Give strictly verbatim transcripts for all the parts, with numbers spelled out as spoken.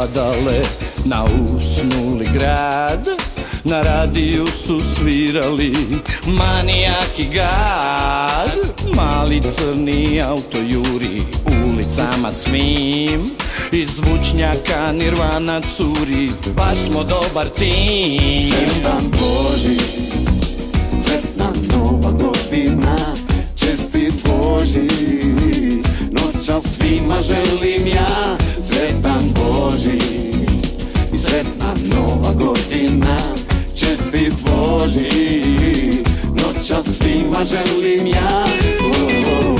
padale na usnuli grad. Na radiju su svirali Manijak i Gad. Mali crni auto juri ulicama svim, iz zvučnjaka Nirvana curi, baš smo dobar tim. Sretan Božić, sretna nova godina, čestit Božić, noćas svima želim ja. Sretan Božić i sretna nova godina, čestit Božić, noćas svima želim ja. Oh, oh.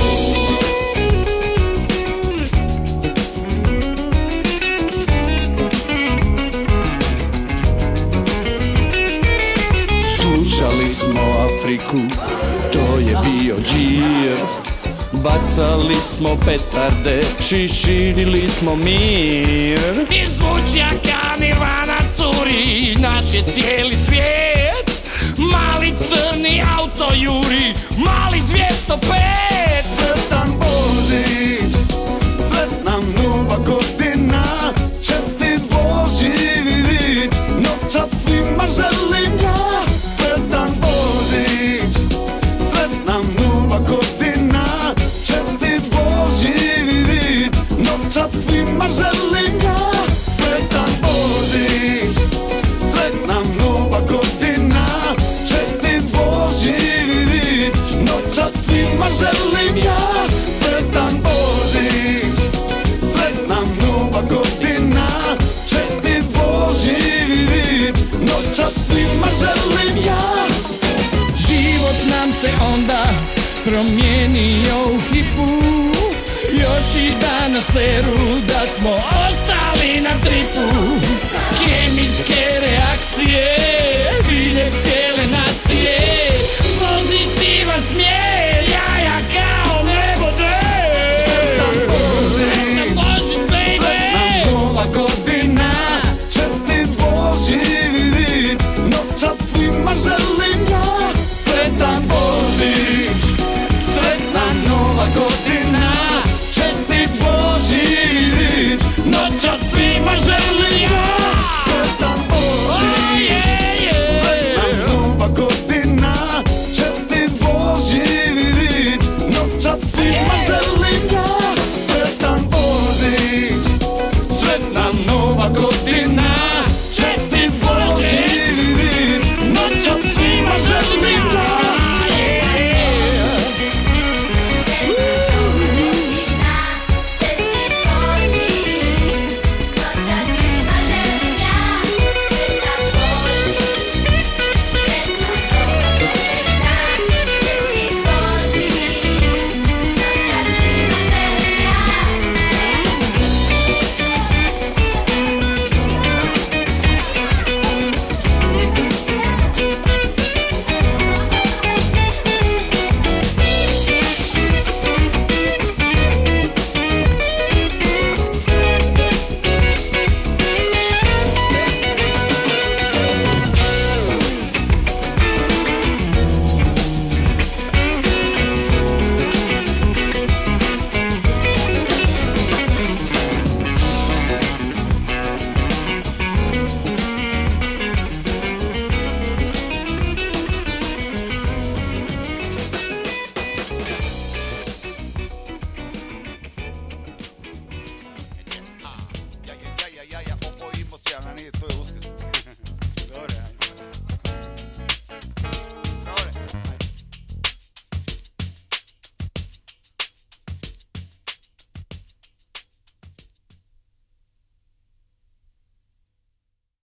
Slušali smo Afriku, to je bio džir. Bacali smo petarde, šiširili smo mir. Iz zvučnjaka Nirvana curi, naš je cijeli svijet. Mali crni auto juri, mali dvjesto pet. Sretan Božić, sretna nova godina, čestit Božić, noćas svima želim ja. Sretan Božić, sretna nova godina, čestit Božić, noćas svima želim ja. Sretan Božić, sretna nova godina, čestit Božić, noćas svima želim ja. Sretan Božić, sretna nova godina, čestit Božić, noćas svima želim ja. Život nam se onda promijenio u hipu, još i danas seru da smo ostali na tripu. Kemijske reakcije, biljev cijele nacije, pozitivan smjer.